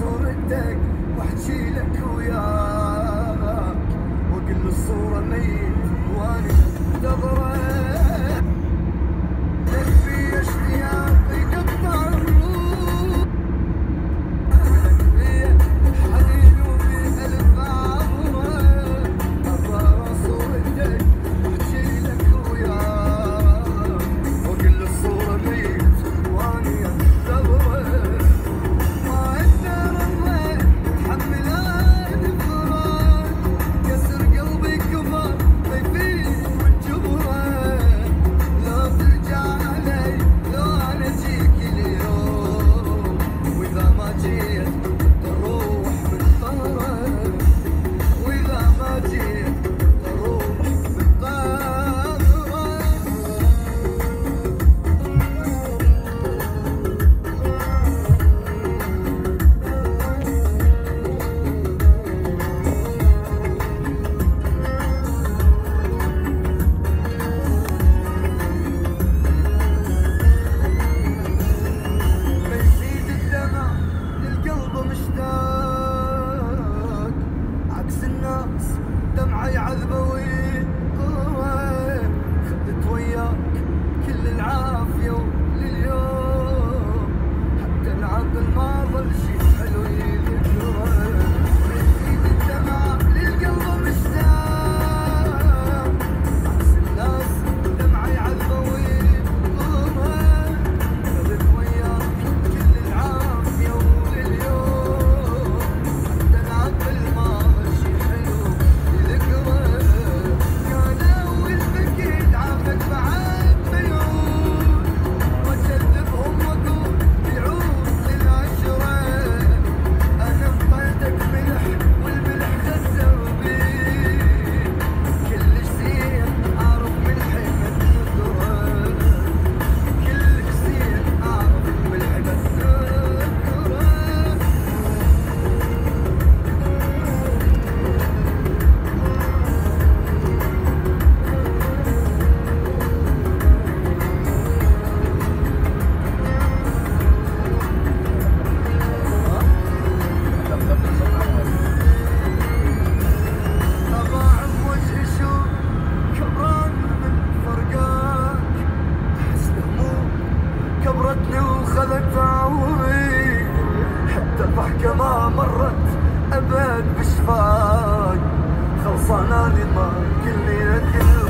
صورتك واحكي لك وياك، وكل الصورة ميت واني دبرك. تكفي اشتياقي قطع الروح، تكفي حنين وفي ألف عبرة. أبغى صورتك واحكي لك وياك، وكل الصورة ميت واني دبرك. ما اقدر اضل اتحمل الفراق، كسر قلبي كبر ما يفيد والجبره. لو ترجع علي لو انا اجيك اليوم، واذا ما جيت تروح من ظهرك، واذا ما جيت تروح من ظهرك. ما يزيد الدمع للقلب مشتاق، عكس الناس دمعة يعذبه ويقوى. خذت وياك كل العافية ولليوم، حتى العقل ما ظل شي حلو يذكره. ما يزيد الدمع للقلب مشتاق، عكس الناس دمعة يعذبه ويقوى. خذت وياك كل العافية ولليوم، حتى العقل ما ظل شي حلو يذكره. كان أول فكر عافك بعد ما يعود، وأكذبهم وأقول يعود للعشرة. أنا بطلتك ملح والملح غزر بي، كلش زين أعرف ملحي بتذكره، كلش زين أعرف ملحي بتذكره. أضاع بوجهي شوف كبران من فرقاك، أحس الهموم كبرتني وخذت عمري، حتى الضحكة ما مرت أبد بشفاك. خلصان أني ما كل